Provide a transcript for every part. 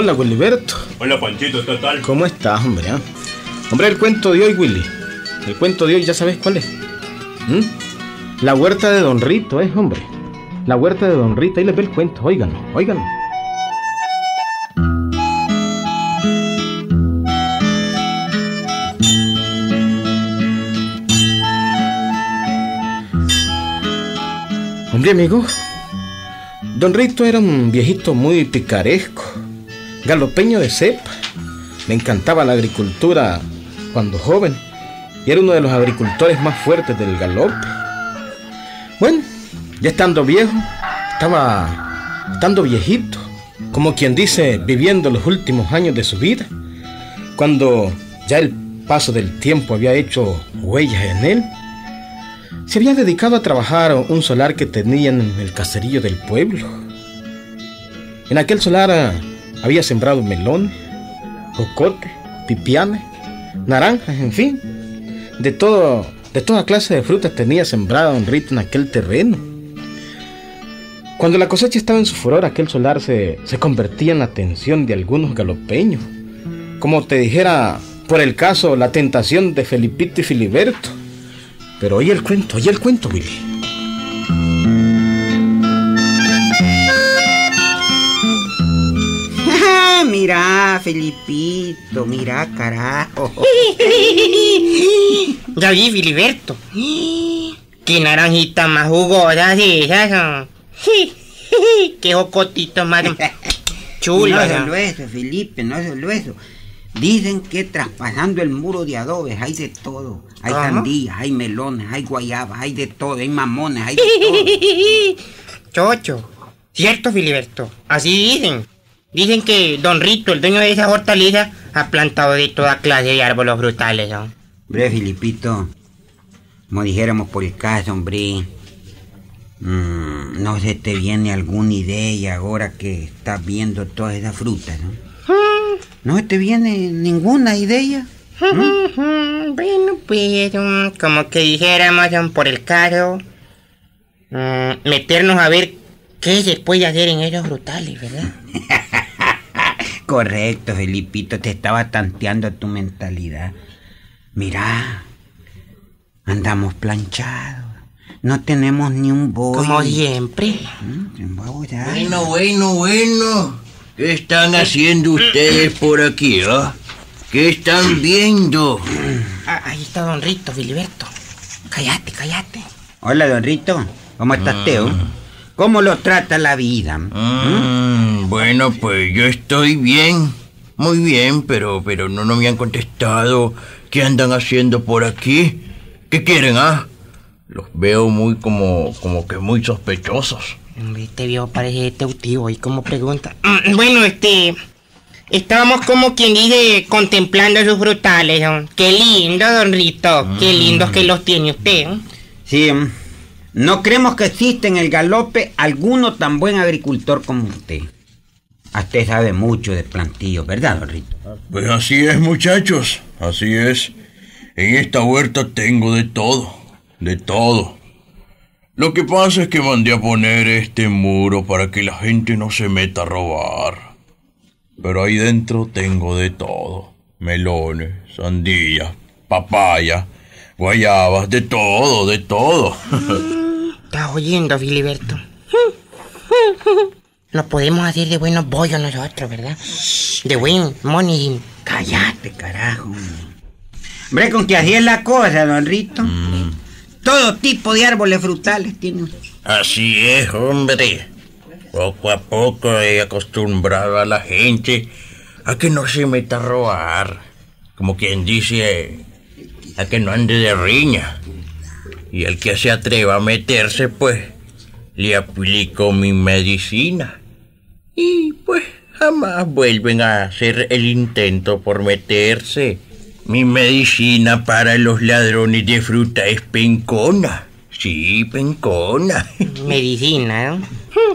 Hola, Wiliberto. Hola, Panchito, ¿qué tal? ¿Cómo estás, hombre? Hombre, el cuento de hoy, Willy. El cuento de hoy, ¿ya sabes cuál es? La huerta de Don Rito, hombre. La huerta de Don Rito, ahí les ve el cuento, óiganlo. Hombre, amigo, Don Rito era un viejito muy picaresco, galopeño de cepa. Le encantaba la agricultura cuando joven y era uno de los agricultores más fuertes del galope. Bueno, ya estando viejo, estando viejito, como quien dice, viviendo los últimos años de su vida, cuando ya el paso del tiempo había hecho huellas en él, se había dedicado a trabajar un solar que tenían en el caserío del pueblo. En aquel solar había sembrado melones, jocotes, pipianes, naranjas, en fin, de toda clase de frutas tenía sembrada Don Rito en aquel terreno. Cuando la cosecha estaba en su furor, aquel solar se convertía en la atención de algunos galopeños, como te dijera, por el caso, la tentación de Felipito y Filiberto. Pero oye el cuento, Willy. Mira, Felipito, mira, carajo. Ya vi, Filiberto. Qué naranjita más jugosa esas. Qué jocotito más chulo. No solo eso, Felipe, no solo eso. Dicen que traspasando el muro de adobes hay de todo. Hay sandías, hay melones, hay guayabas, hay de todo, hay mamones, hay de todo. Chocho, cierto, Filiberto, así dicen. Dicen que Don Rito, el dueño de esa hortaliza, ha plantado de toda clase de árboles frutales, ¿no? Hombre, Filipito, como dijéramos por el caso, hombre, ¿no se te viene alguna idea ahora que estás viendo todas esas frutas, no? ¿No se te viene ninguna idea? Bueno, pues, como que dijéramos por el caso, meternos a ver qué se puede hacer en esos frutales, ¿verdad? Correcto, Felipito, te estaba tanteando tu mentalidad. Mira, andamos planchados, no tenemos ni un bollo. Como siempre. Bueno. ¿Qué están haciendo ustedes por aquí, ¿Qué están viendo? Ahí está Don Rito, Filiberto. Cállate. Hola, Don Rito. ¿Cómo estás, Teo? ¿Cómo lo trata la vida? Bueno, pues yo estoy bien. Muy bien, pero no me han contestado. ¿Qué andan haciendo por aquí? ¿Qué quieren, Los veo muy como que muy sospechosos. Este viejo parece tío y como pregunta. Bueno, estábamos como quien dice contemplando sus frutales, ¿no? Qué lindo, Don Rito. Qué lindos que los tiene usted, ¿no? Sí, no creemos que existe en el galope alguno tan buen agricultor como usted. Usted sabe mucho de plantillos, ¿verdad, Don Rito? Pues así es, muchachos, así es. En esta huerta tengo de todo. Lo que pasa es que mandé a poner este muro para que la gente no se meta a robar. Pero ahí dentro tengo de todo. Melones, sandías, papaya, guayabas, de todo. ¿Estás oyendo, Filiberto? Nos podemos hacer de buenos bollos nosotros, ¿verdad? De buen money. Cállate, carajo. Hombre, con que así es la cosa, Don Rito. Todo tipo de árboles frutales tiene usted. Así es, hombre. Poco a poco he acostumbrado a la gente a que no se meta a robar. Como quien dice, a que no ande de riña. Y el que se atreva a meterse, pues, le aplico mi medicina. Y pues jamás vuelven a hacer el intento por meterse. Mi medicina para los ladrones de fruta es pencona. Sí, pencona. Medicina, ¿no?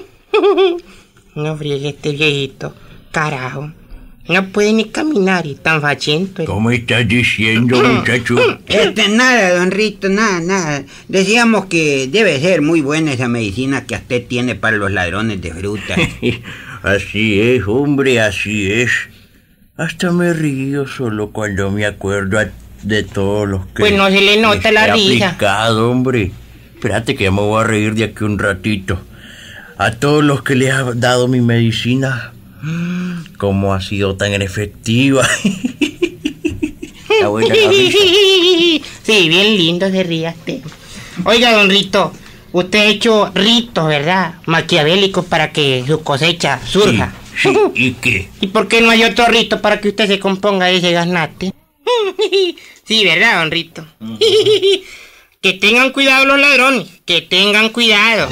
No friegue este viejito. Carajo. No puede ni caminar y tan fachento. ¿Cómo estás diciendo, muchacho? Nada, Don Rito, nada. Decíamos que debe ser muy buena esa medicina que usted tiene para los ladrones de fruta. Así es, hombre, así es. Hasta me río solo cuando me acuerdo de todos los que... Pues no se le nota la risa. Aplicado, hombre. Espérate que ya me voy a reír de aquí un ratito. A todos los que les ha dado mi medicina, cómo ha sido tan efectiva. Está buena la risa. Sí, bien lindo se ría usted. Oiga, don Rito, usted ha hecho ritos, ¿verdad? Maquiavélicos para que su cosecha surja. Sí, ¿y qué? ¿Y por qué no hay otro rito para que usted se componga de ese gaznate? Sí, ¿verdad, don Rito? Que tengan cuidado los ladrones, que tengan cuidado.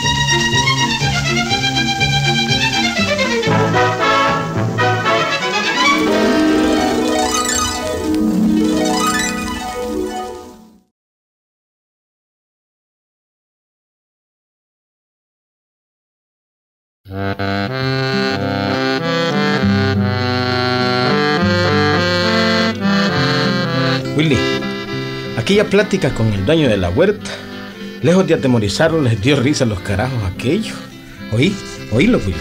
Willy, aquella plática con el dueño de la huerta, lejos de atemorizarlo, les dio risa a los carajos aquellos. Oílo, Willy.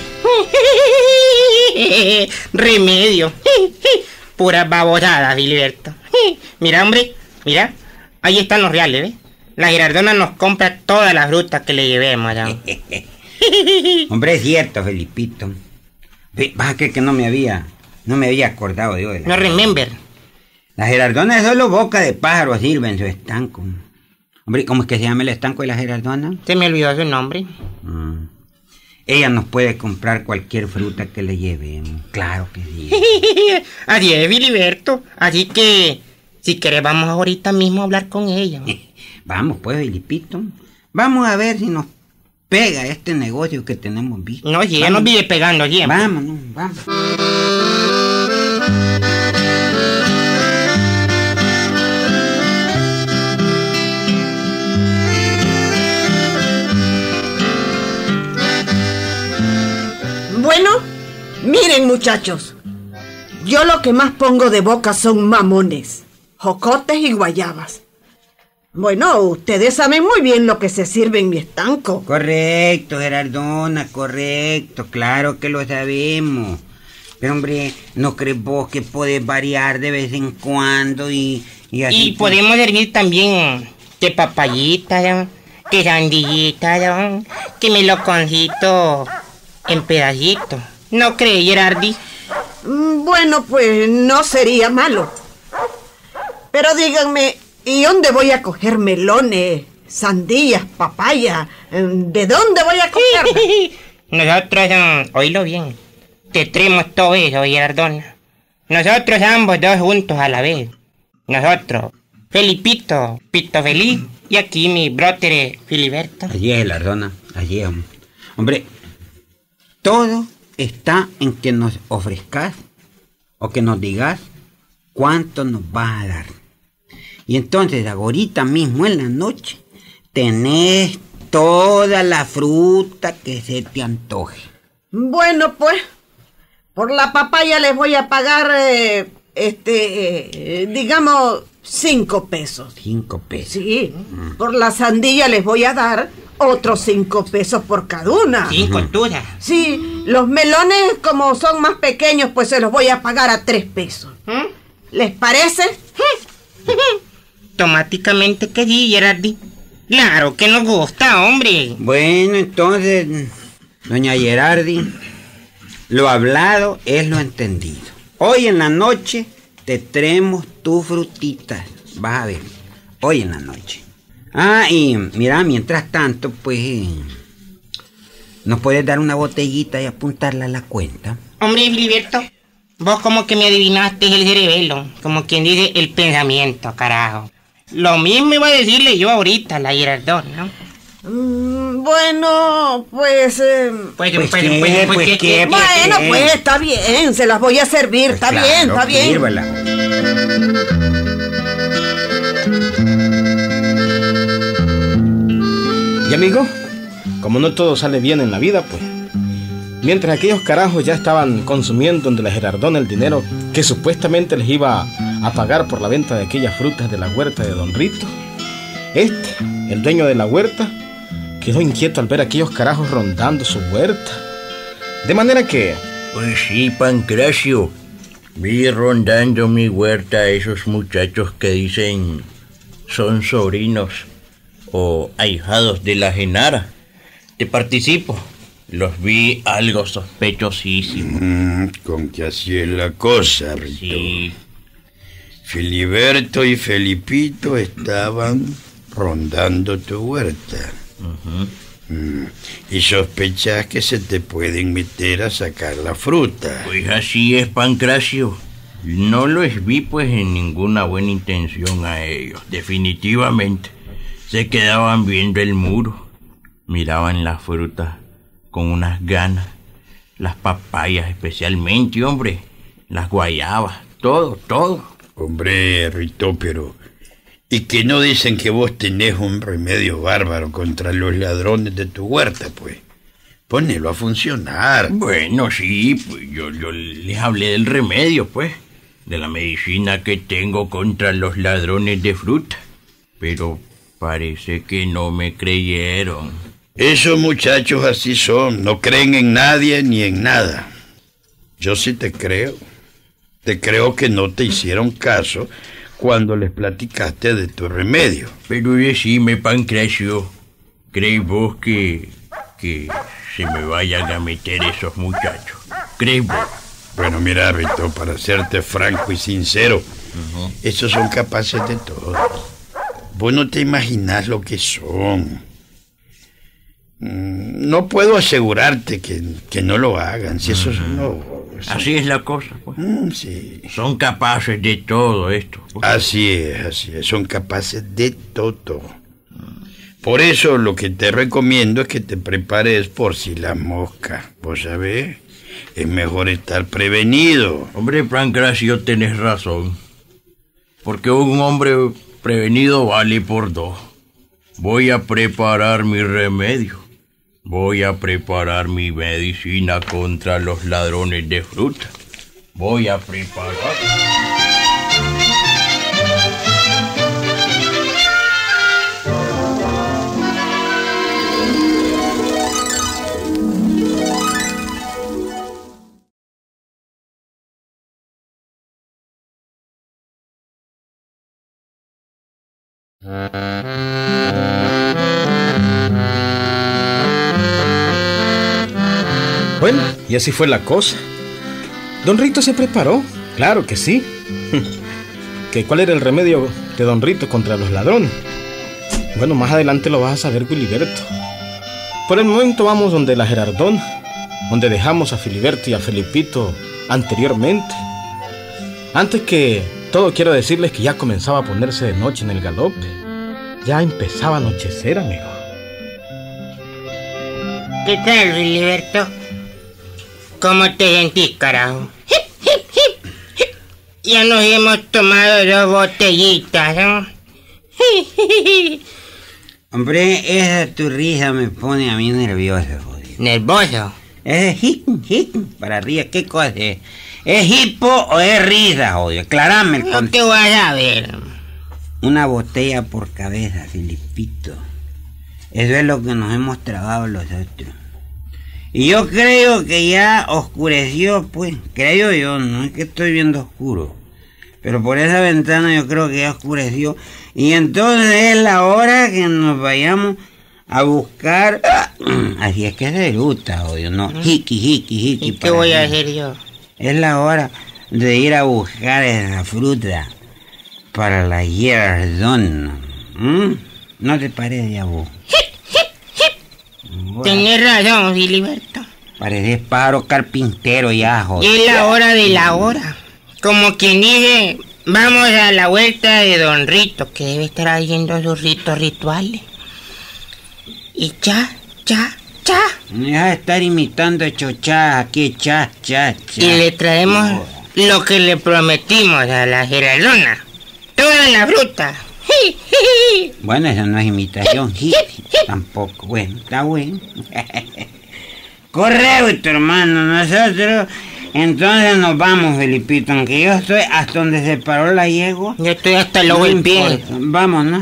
Remedio. Pura babosada, Filiberto. Mira, hombre, mira. Ahí están los reales, ¿ves? La Girardona nos compra todas las frutas que le llevemos, ¿no? Hombre, es cierto, Felipito. Vas a creer que no me había acordado yo de la... No remember. La Girardona es solo boca de pájaro sirve en su estanco. Hombre, ¿cómo es que se llama el estanco de la Girardona? Se me olvidó su nombre. Ella nos puede comprar cualquier fruta que le llevemos. Claro que sí. Así es, Filiberto. Así que, si querés, vamos ahorita mismo a hablar con ella. Vamos pues, Felipito. Vamos a ver si nos pega este negocio que tenemos visto. No, si ya nos vive pegando siempre. Vámonos, vamos. Bueno, miren muchachos, yo lo que más pongo de boca son mamones, jocotes y guayabas. Bueno, ustedes saben muy bien lo que se sirve en mi estanco. Correcto, Girardona, correcto, claro que lo sabemos. Pero hombre, ¿no crees vos que podés variar de vez en cuando y así? Y podemos servir también que papayita, ¿no? Que sandillita, ¿no? Que meloconcito en pedacitos. ¿No crees, Gerardi? Bueno, pues no sería malo. Pero díganme, ¿y dónde voy a coger melones, sandías, papaya? ¿De dónde voy a coger? Nosotros, oílo bien, te traemos todo eso, Gerardona. Nosotros ambos dos juntos a la vez. Nosotros, Felipito, Pito Feliz, y aquí mi brother Filiberto. Allí es, Girardona, allí es. Hombre, todo está en que nos ofrezcas o que nos digas cuánto nos vas a dar. Y entonces, ahorita mismo en la noche, tenés toda la fruta que se te antoje. Bueno, pues, por la papaya les voy a pagar, digamos, 5 pesos. 5 pesos. Sí, por la sandía les voy a dar otros 5 pesos por cada una. 5 duras. Sí, los melones, como son más pequeños, pues se los voy a pagar a 3 pesos. ¿Les parece? Automáticamente que sí, Gerardi. Claro que nos gusta, hombre. Bueno, entonces, doña Gerardi, lo hablado es lo entendido. Hoy en la noche te traemos tus frutitas. Vas a ver, hoy en la noche. Y mira, mientras tanto, pues, ¿nos puedes dar una botellita y apuntarla a la cuenta? Hombre, Filiberto, vos como que me adivinaste el cerebelo, como quien dice el pensamiento, carajo. Lo mismo iba a decirle yo ahorita a la Girardona, ¿no? Bueno, pues... ¿Qué? Bueno, pues está bien, se las voy a servir, está Pues bien, claro, está bien. sírvala. Y amigo, como no todo sale bien en la vida, pues, mientras aquellos carajos ya estaban consumiendo donde la Girardona el dinero que supuestamente les iba a pagar por la venta de aquellas frutas de la huerta de Don Rito, el dueño de la huerta, quedó inquieto al ver a aquellos carajos rondando su huerta. De manera que... Pues sí, Pancracio. Vi rondando mi huerta a esos muchachos que dicen son sobrinos o ahijados de la Genara. Te participo. Los vi algo sospechosísimos. Con que así es la cosa, Rito. Sí. Filiberto y Felipito estaban rondando tu huerta. Y sospechas que se te pueden meter a sacar la fruta. Pues así es, Pancracio. No los vi pues en ninguna buena intención a ellos. Definitivamente. Se quedaban viendo el muro. Miraban las frutas con unas ganas. Las papayas especialmente, hombre. Las guayabas. Todo. Hombre, Rito, pero... ¿y que no dicen que vos tenés un remedio bárbaro contra los ladrones de tu huerta, pues? Ponelo a funcionar. Bueno, sí, pues yo les hablé del remedio, pues. De la medicina que tengo contra los ladrones de fruta. Pero parece que no me creyeron. Esos muchachos así son. No creen en nadie ni en nada. Yo sí te creo. Te creo que no te hicieron caso cuando les platicaste de tu remedio. Pero decime, Pancracio, ¿crees vos que se me vayan a meter esos muchachos? ¿Crees vos? Bueno, mira, Rito, para serte franco y sincero, esos son capaces de todo. Vos no te imaginás lo que son. No puedo asegurarte que no lo hagan, si eso no... Así es la cosa, pues. Sí. Son capaces de todo esto, pues. Así es, son capaces de todo. Por eso lo que te recomiendo es que te prepares por si las moscas, ¿vos sabés? Es mejor estar prevenido. Hombre, Pancracio, tenés razón. Porque un hombre prevenido vale por dos. Voy a preparar mi remedio. Voy a preparar mi medicina contra los ladrones de fruta. Voy a preparar... Bueno, y así fue la cosa. Don Rito se preparó, claro que sí. ¿Que cuál era el remedio de Don Rito contra los ladrones? Bueno, más adelante lo vas a saber, Filiberto. Por el momento vamos donde la Gerardona, donde dejamos a Filiberto y a Felipito anteriormente. Antes que todo, quiero decirles que ya comenzaba a ponerse de noche en el galope. Ya empezaba a anochecer, amigo. ¿Qué tal, Filiberto? ¿Cómo te sentís, carajo? Ya nos hemos tomado 2 botellitas, ¿no? Hombre, esa tu risa me pone a mí nervioso, jodido. ¿Nervioso? Es hip, para arriba, ¿qué cosa es? ¿Es hipo o es risa, jodido? Aclarame el No concepto. te vas a ver. Una botella por cabeza, Filipito. Eso es lo que nos hemos tragado los otros. Y yo creo que ya oscureció, pues. Creo yo, no es que estoy viendo oscuro. Pero por esa ventana yo creo que ya oscureció. Y entonces es la hora que nos vayamos a buscar... Así es que se eruta, odio, no. Hiki. ¿Y qué voy a hacer yo? Es la hora de ir a buscar esa fruta para la Gerardona. ¿No te parece a vos? Bueno, Tenés razón, Filiberto. pareces pájaro carpintero ya, joder. Es la hora de la hora. Como quien dice, vamos a la vuelta de Don Rito, que debe estar haciendo sus ritos rituales. Y cha. Deja de estar imitando chochas aquí, cha. Y le traemos lo que le prometimos a la Gerardona. Toda la fruta. Bueno, eso no es imitación, tampoco. Bueno, está bueno. Correcto, hermano. Nosotros entonces nos vamos, Felipito. Aunque yo estoy hasta donde se paró la yegua. Yo estoy hasta luego No en pie. importa. Vámonos.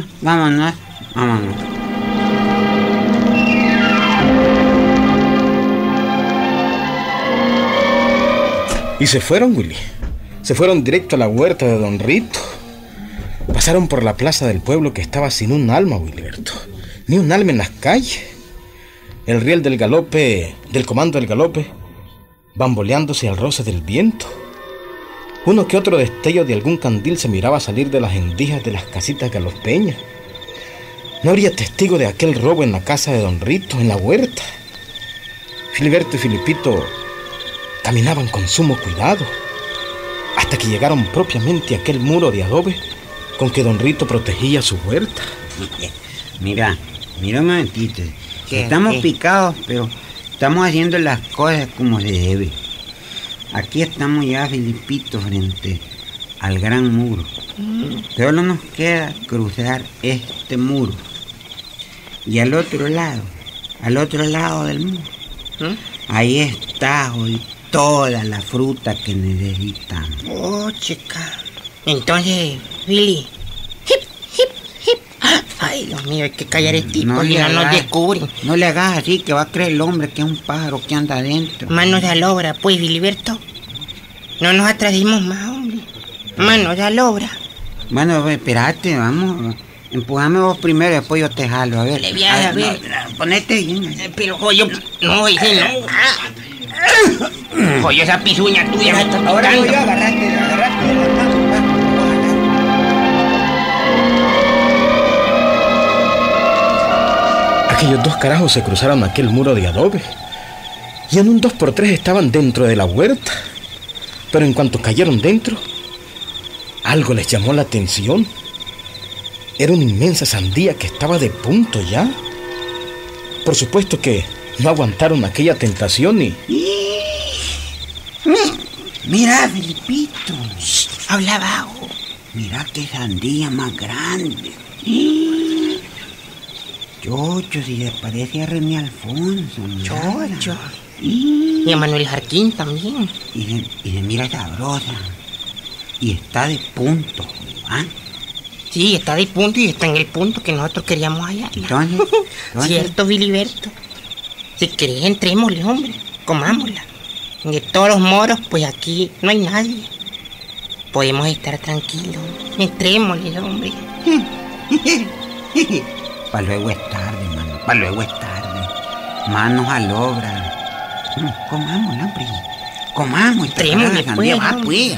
Y se fueron, Willy. Se fueron directo a la huerta de Don Rito. Pasaron por la plaza del pueblo que estaba sin un alma, Wiliberto. Ni un alma en las calles. El riel del galope, del comando del galope, bamboleándose al roce del viento. Uno que otro destello de algún candil se miraba salir de las endijas de las casitas galopeñas. No habría testigo de aquel robo en la casa de Don Rito, en la huerta. Filiberto y Filipito caminaban con sumo cuidado, hasta que llegaron propiamente a aquel muro de adobe con que Don Rito protegía su huerta. Mira un momentito. Estamos picados, pero estamos haciendo las cosas como se debe. Aquí estamos ya, Filipito, frente al gran muro. Solo nos queda cruzar este muro. Y al otro lado del muro, ahí está hoy toda la fruta que necesitamos. Oh, chica. Entonces, Willy. Ay, Dios mío, hay que callar el tipo y no nos descubren. No le hagas así, que va a creer el hombre que es un pájaro que anda adentro. Manos a la obra, pues, Filiberto. No nos atrasemos más, hombre. Manos a la obra. Bueno, espérate, vamos. Empujame vos primero, después yo te jalo, a ver. Le voy a ver. No, ponete bien. Pero, joyo, no, ese no. Joyo, esa pisuña tuya me está Ahora tocando. voy yo, agarrate de la mano. Aquellos dos carajos se cruzaron aquel muro de adobe y en un 2x3 estaban dentro de la huerta. Pero en cuanto cayeron dentro, algo les llamó la atención. Era una inmensa sandía que estaba de punto ya. Por supuesto que no aguantaron aquella tentación y... Mira, Filipito. Habla bajo. Mira qué sandía más grande. Chocho, si le parece a René Alfonso. Chocho. Y a Manuel Jarquín también. Y se mira sabrosa. Y está de punto, ¿ah? Sí, está de punto y está en el punto que nosotros queríamos hallar. Entonces, Cierto, Filiberto. Si querés, entrémosle, hombre. Comámosla. De todos los moros, pues aquí no hay nadie. Podemos estar tranquilos. Entrémosle, hombre. Pa' luego es tarde, mano. Pa' luego es tarde. Manos a la obra. Comamos, hombre. Comamos. Entrémosle, pues, Va, hombre. pues.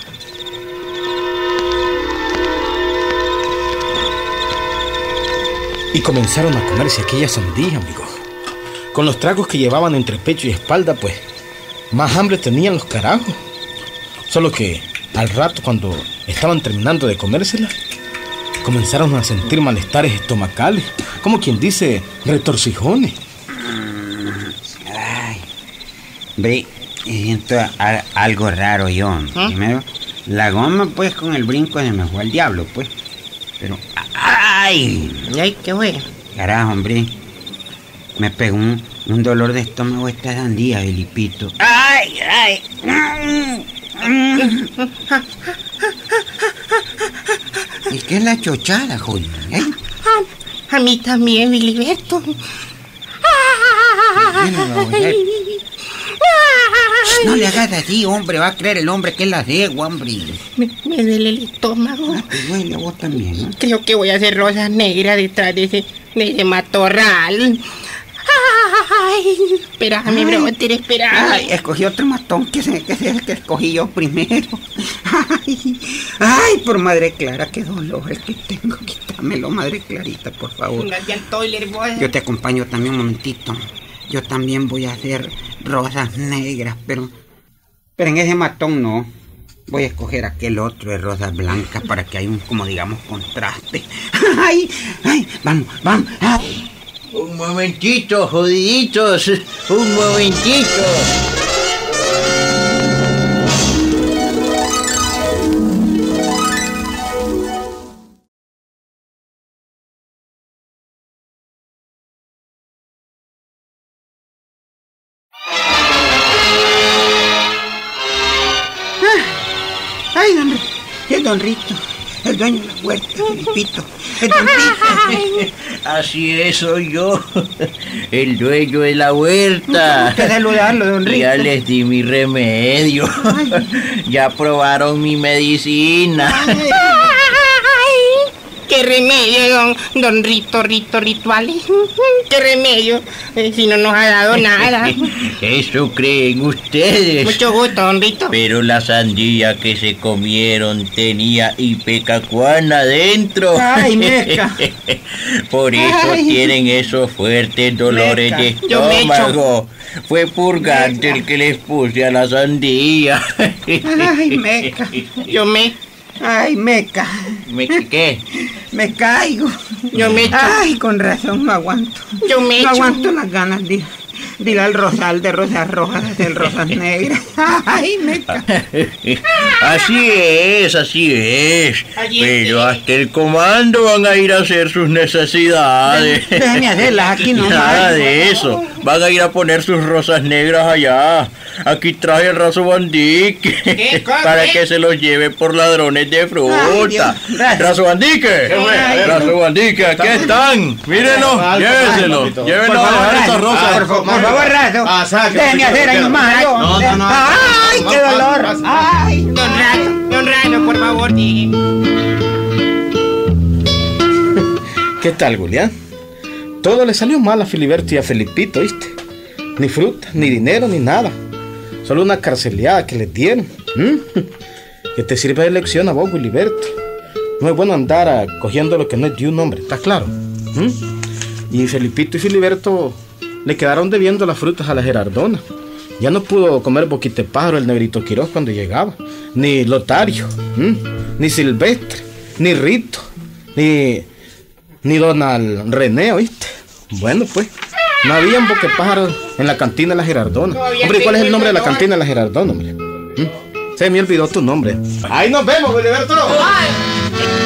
Y comenzaron a comerse aquella sandía, amigos. Con los tragos que llevaban entre pecho y espalda, pues, más hambre tenían los carajos. Solo que, al rato, cuando estaban terminando de comérsela, comenzaron a sentir malestares estomacales, como quien dice, retorcijones. Ay, ve, siento algo raro yo. Primero, la goma, pues, con el brinco se me fue al diablo, pues. Pero, ¡ay! Ay, qué bueno. Carajo, hombre. Me pegó un dolor de estómago esta sandía, Filipito. ¡Ay, ay! ¿Y qué es la chochada, Julio? A mí también, Filiberto. No le hagas así, hombre. Va a creer el hombre que es la cegua, hombre. Me duele el estómago. Te duele a vos también, ¿no? Creo que voy a hacer rosas negras detrás de ese matorral. Ay, espérame, brother, espérame. Ay, escogí otro matón que es el que escogí yo primero. Ay, por madre Clara, qué dolor el que tengo. Quítamelo, madre Clarita, por favor. Póngase al toilet, boy. Yo te acompaño también un momentito. Yo también voy a hacer rosas negras, pero en ese matón no. Voy a escoger aquel otro de rosas blancas para que haya un, como digamos, contraste. Ay, ay, vamos, vamos. Ay. Un momentito, jodiditos. Un momentito. Ay, hombre, es Don Rito. El dueño de la huerta, Felipito. El don Rito. Así es, soy yo, el dueño de la huerta. Que saludarlo, don Rito. Ya les di mi remedio. Ya probaron mi medicina. ¡Qué remedio, don Rito Rituales! ¡Qué remedio! Si no nos ha dado nada. Eso creen ustedes. Mucho gusto, don Rito. Pero la sandía que se comieron tenía ipecacuana adentro. Ay, Meca. Por eso tienen esos fuertes dolores Meca. de Yo me echo. estómago. Fue purgante el que les puse a la sandía. Ay, Meca. Ay, Meca. ¿Qué? Me caigo. Yo me echo. Ay, con razón no aguanto. Yo me No echo. aguanto las ganas de ir al rosal de rosas rojas, de rosas negras. Ay, Meca. Así es, así es. Allí Pero sí. hasta el comando van a ir a hacer sus necesidades. Déjeme hacerlas aquí nomás. Nada de eso. Van a ir a poner sus rosas negras allá. Aquí traje el raso bandique ¿Qué cosa? para que se los lleve por ladrones de Ay, fruta. Dios, gracias. Raso bandique. Ay, Raso bandique, aquí están. Mírenlo, llévenselo. Por Llévenlo a favor, dejar esas Razo, rosas. por favor, Razo. Ah, saque, Déjeme saque, hacer ahí saque. nomás. No. Ay, qué dolor. Ay. Don Rato, por favor, sí. ¿Qué tal, Julián? Todo le salió mal a Filiberto y a Felipito, ¿viste? Ni fruta, ni dinero, ni nada. Solo una carceleada que les dieron. Que te sirve de lección a vos, Filiberto. No es bueno andar cogiendo lo que no es de un hombre, ¿está claro? Y Felipito y Filiberto le quedaron debiendo las frutas a la Gerardona. Ya no pudo comer boquitepájaro el negrito Quiroz cuando llegaba. Ni Lotario, ni Silvestre, ni Rito, ni Donald René, ¿oíste? Bueno, pues, no había un boquepájaro en la cantina de la Gerardona. Hombre, ¿y cuál es el nombre de la cantina de la Gerardona, hombre? Se me olvidó tu nombre. Ahí nos vemos, Filiberto. Ay.